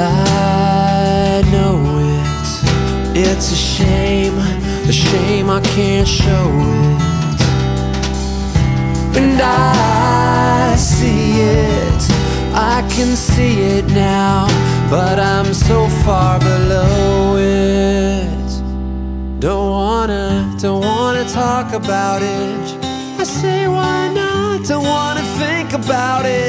I know it's a shame I can't show it. And I see it, I can see it now, but I'm so far below it. Don't wanna talk about it. I say why not, don't wanna think about it.